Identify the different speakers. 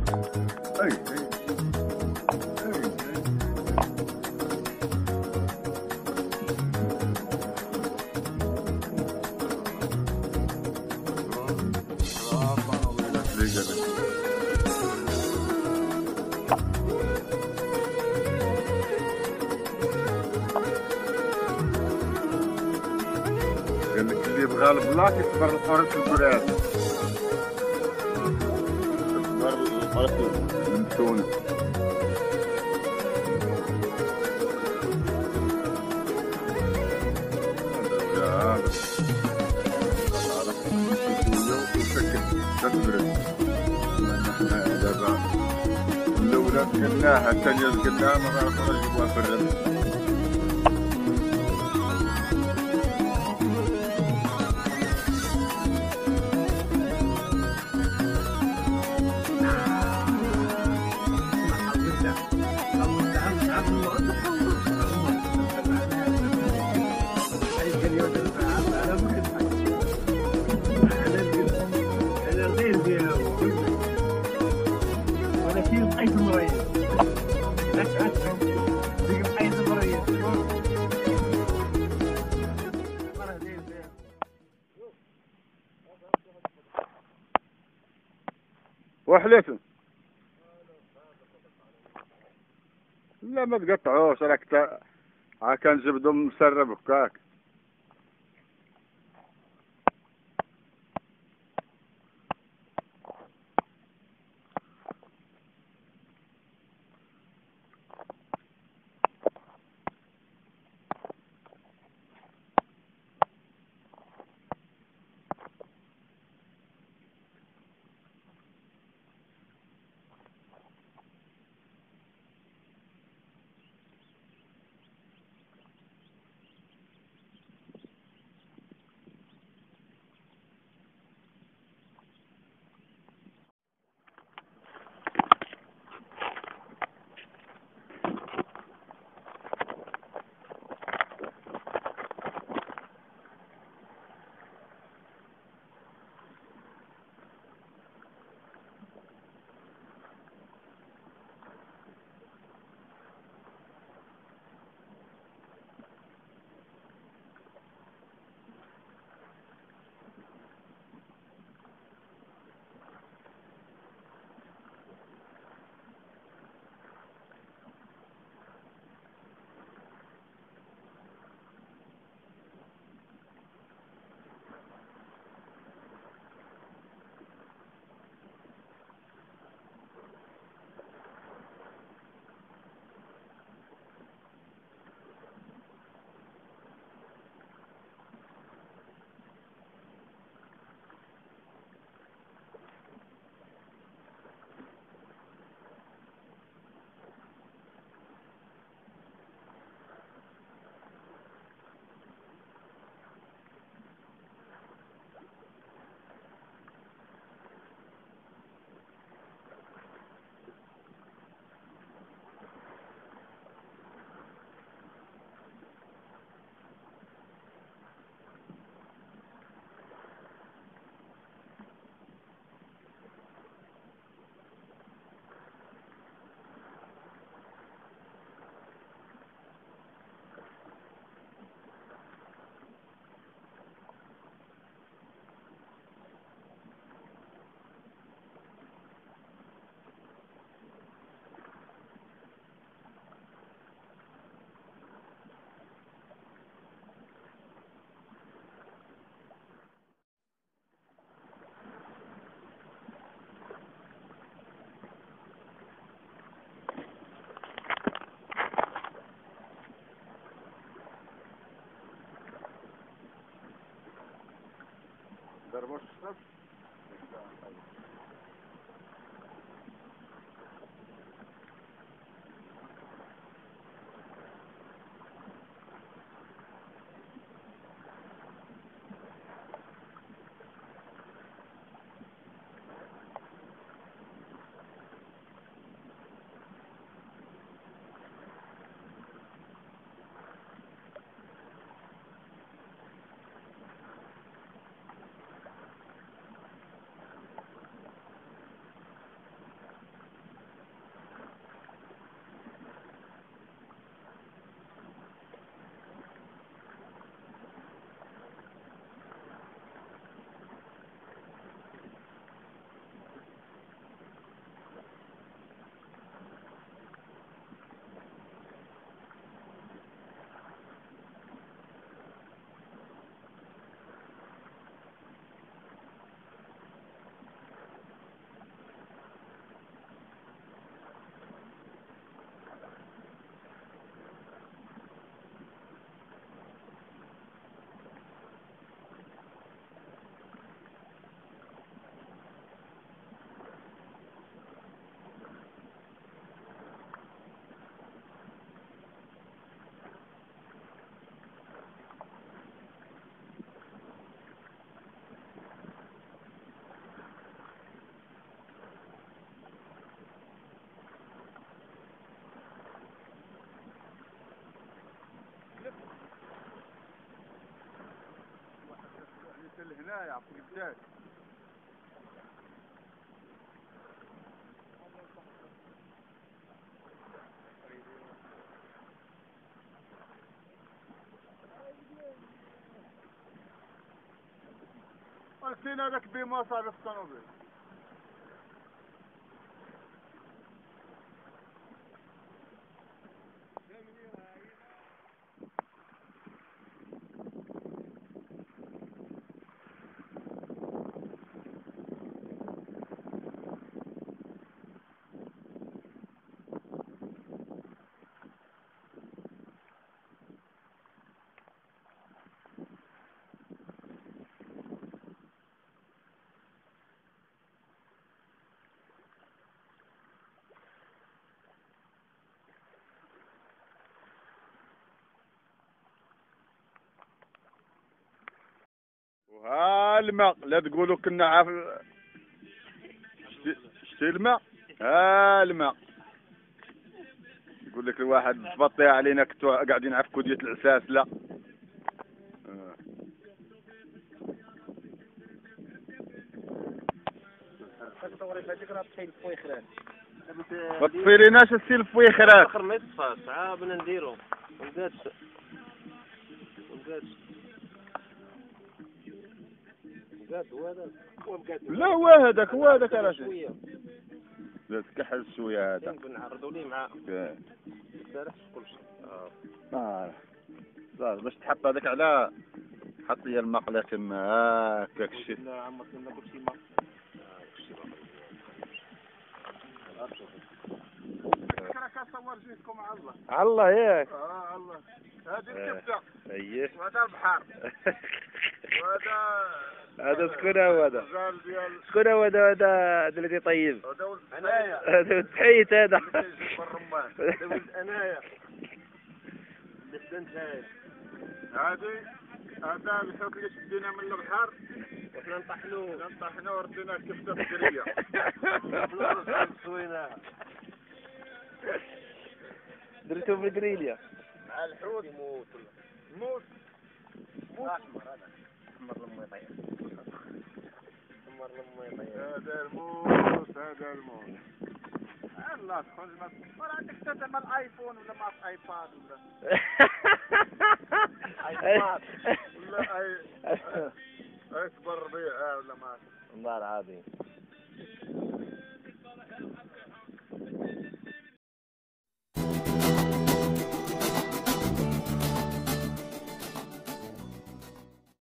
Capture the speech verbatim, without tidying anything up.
Speaker 1: اي اي اللي يبغى البلاك يصبر الحرس البراد، يصبر الحرس المتون. الأولى سكناها، الثانية سكناها، ما غير نجيبوها في الرمل. وحليتهم لا ما تقطعوش، راك تا ها كنجبدو مسرب هكاك. ضربوش الصف. هنايا عفوا الجداد. قلتين هذاك بما صار في الطنوبيل. وها الماء لا تقولوا كنا عارف شتي شتي الماء. ها الماء يقول لك الواحد تبطي علينا كنتو قاعدين على كودية العساس. لا آه. ما تطفيليناش السي الفويخرات.
Speaker 2: اخر ما يطفاش عا بنا نديرو مبقاتش مبقاتش مبقات هو هذاك هو مبقات.
Speaker 1: لا هو هذاك هو هذاك راه لا تكحل شويه هذا
Speaker 2: نعرضوا ليه معاه
Speaker 1: ما
Speaker 2: سارحش كلشي.
Speaker 1: اه صار باش تحط هذاك على حط لي المقله كما هكاك شي.
Speaker 2: لا عم كنا كلشي ما
Speaker 1: راك صور جيتكم على الله
Speaker 2: على الله ياك.
Speaker 1: اه على الله. هذه الكبده
Speaker 2: اييه
Speaker 1: وهذا البحر وهذا
Speaker 2: هذا شكون هو هذا؟
Speaker 1: الرجال ديال
Speaker 2: شكون هو هذا هذا الذي طيب؟
Speaker 1: هذا ولد انايا.
Speaker 2: هذا ولد حيت هذا.
Speaker 1: اللي كيجي بالرمان.
Speaker 2: هذا ولد انايا اللي خدمت هاي.
Speaker 1: هذه هذا الحوت اللي شدينا من البحر
Speaker 2: وحنا نطحنو
Speaker 1: نطحنو وردينا كبده فكريه.
Speaker 2: سويناها درتو بالجريليا
Speaker 1: مع الحوت
Speaker 2: يموت
Speaker 1: موت موت
Speaker 2: احمر هذا احمر لما يطير احمر لما يطير.
Speaker 1: هذا الموت هذا الموت. الله تخرج ما ولا عندك حتى مع الايفون ولا مع الايباد ولا ايباد ولا اي اكبر ربيع ولا ما
Speaker 2: والله العظيم.